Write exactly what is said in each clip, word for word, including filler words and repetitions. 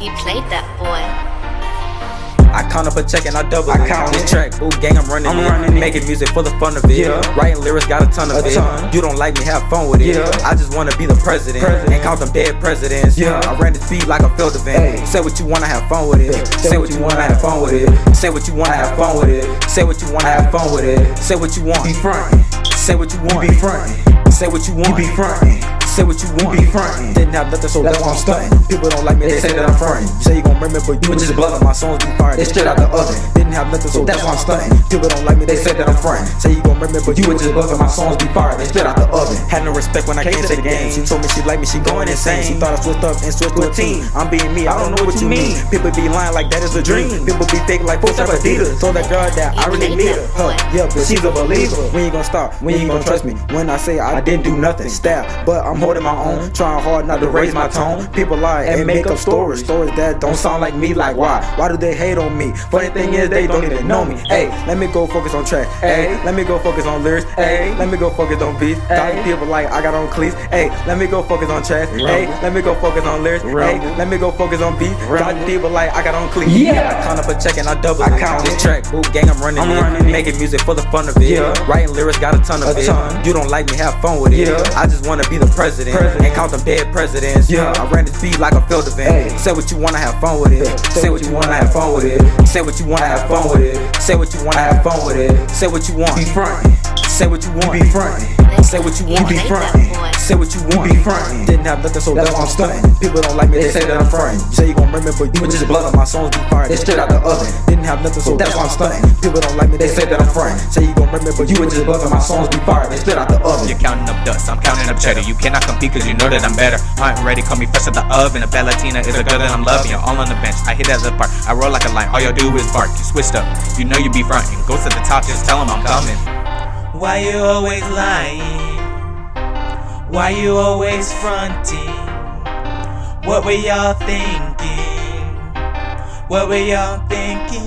you played that boy. I count up a check and I double I it. count This it. track, boo gang, I'm running I'm it. running it. Making music for the fun of it. Yeah. Writing lyrics, got a ton of A it. ton. You don't like me, have fun with it. Yeah. I just wanna be the president, President. and count them dead presidents. Yeah. I ran this beat like a field event. Hey. Say what you wanna, have fun with it. Say Say what what you you wanna, wanna, have fun with it. Say what you wanna, have fun with it. Say what you wanna, have fun with it. Say what you want. Be frontin', Say what you want. be frontin', Say what you want. be frontin', Say what you want. be frontin'. Didn't have nothing, so That's that's why why I'm I'm stunting. People don't like me, they say that I'm frontin'. You say you gon' remember, you just blood on my songs be fired. It's straight out the oven. Didn't have nothing, so that's why I'm stunting. People don't like me, they say that I'm frontin'. Say you gon' remember, You were just buzzing, my songs be fired. They straight out the oven. Had no respect when I came to the game. She told me she like me, she going insane. She thought I switched up and switched to a team. I'm being me, I don't know what you mean. People be lying like that is a dream. People be fake like full type Adidas. Told that girl that I really need her. Huh, yeah, but she's a believer. When you gon' stop? When you gon' trust me? When I say I didn't do nothing, stab, but I'm holding my own. Trying hard not to raise my tone. People lie and make up stories. Stories that don't sound like me. Like why? Why do they hate on me? Funny thing is they don't even know me. Hey, let me go focus on track. Hey, let me go focus on lyrics. Hey, let me go focus on beats. Talking people like I got on cleats. Hey, let me go focus on tracks. Hey, let me go focus on lyrics. Hey, let me go focus on beats. Talking people like I got on cleats. Yeah. I count up a check and I double I it. count This it. track, boo gang, I'm running I'm it. running it. Making music for the fun of it. Yeah. Writing lyrics, got a ton of A it. ton. You don't like me, have fun with it. Yeah. I just wanna be the president, President. and count them dead presidents. Yeah. I ran this beat like a field event. Hey. Say what you wanna, have fun with it. Say what you wanna, have fun with it. Say what you wanna, have fun with it. Say what you wanna, have fun with it. Say what you want. Be frontin', Say what you want. be frontin', Say what you want. be played that frontin'. boy. Say what you want. be frontin'. Didn't have nothing, so That's that's why I'm why I'm stunting. People don't like me, they say that I'm frontin'. You say you gon' remember, you just blood on my songs be fired. It's straight out the oven. Didn't have nothing, so that's why I'm stunting. People don't like me, they say that I'm frontin'. Say you gon' remember, You were just buzzing, my songs be fired. They straight out the oven. You're counting up dust, I'm counting up cheddar. You cannot compete cause you know that I'm better. I'm ready, call me fresh out the oven. A bad Latina is a girl that I'm loving. You're all on the bench, I hit as a park. I roll like a lion, all y'all do is bark. You switched up, you know you be frontin'. Go to the top, just tell them I'm coming. Why you always lying? Why you always fronting? What were y'all thinking? What were y'all thinking?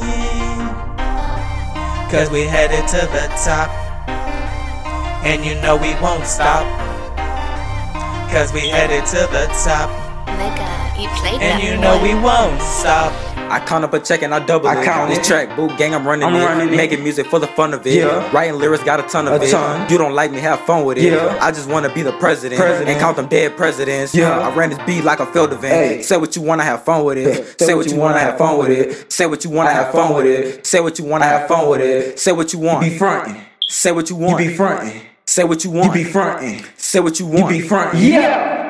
Cause we headed to the top, and you know we won't stop. Cause we headed to the top, Nigga, you played that and you boy. know we won't stop. I count up a check and I double I it. count This it. track, boo gang, I'm running I'm it. running it. Making music for the fun of it. Yeah. Writing lyrics, got a ton of A it. ton. You don't like me, have fun with it. Yeah. I just wanna be the president, President. and count them dead presidents. Yeah. I ran this beat like a field event. Hey. Say what you wanna, have fun with it. Say what you wanna, have fun with it. Say what you wanna, have fun with it. Say what you wanna, have fun with it. Say what you want. Be frontin', Say what you want. be frontin', Say what you want. be frontin', Say what you want. be frontin'. Yeah.